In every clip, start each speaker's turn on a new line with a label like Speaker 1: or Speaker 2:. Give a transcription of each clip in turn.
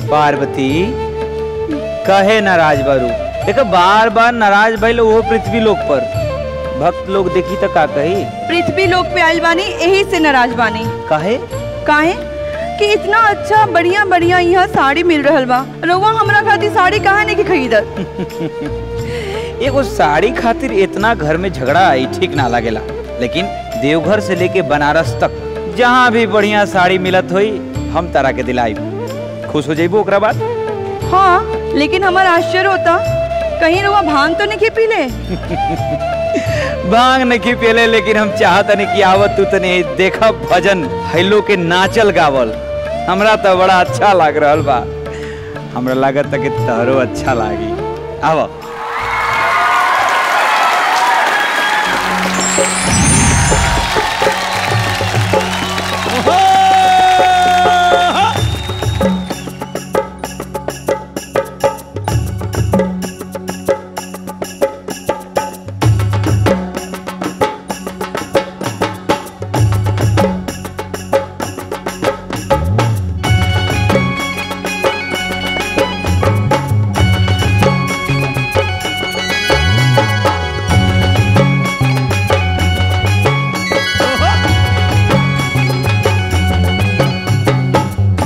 Speaker 1: पार्वती कहे नाराज बारू? देखो बार बार नाराज भइल वो पृथ्वी लोक पर, भक्त लोग देखी तो का कही?
Speaker 2: पृथ्वी लोक पे आइल बानी यही से नाराज बानी।
Speaker 1: काहे?
Speaker 2: काहे कि इतना अच्छा बढ़िया बढ़िया यहाँ साड़ी मिल रहल बा, रउआ हमरा खातिर साड़ी काहे नहीं खरीदत?
Speaker 1: एगो साड़ी खातिर इतना घर में झगड़ा आई ठीक ना लागेला, लेकिन देवघर से लेके बनारस तक जहाँ भी बढ़िया साड़ी मिलत होई हम तारा के दिलाई, खुश हो जाइबो ओकरा बाद।
Speaker 2: हाँ लेकिन हमार आश्चर्य होता कहीं रउआ भांग तो नहीं पीले?
Speaker 1: भांग नहीं पीले, लेकिन हम चाहत नहीं कि आवत तू तने देखा भजन हैलो के नाचल गावल, हमरा तो बड़ा अच्छा लाग रहल बा। हमरा लागत कि तहरो अच्छा लागी। आवा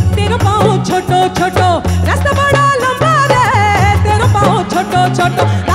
Speaker 3: छोटो रास्ता बड़ा लंबा रे, तेरा पाँव छोटो छोटो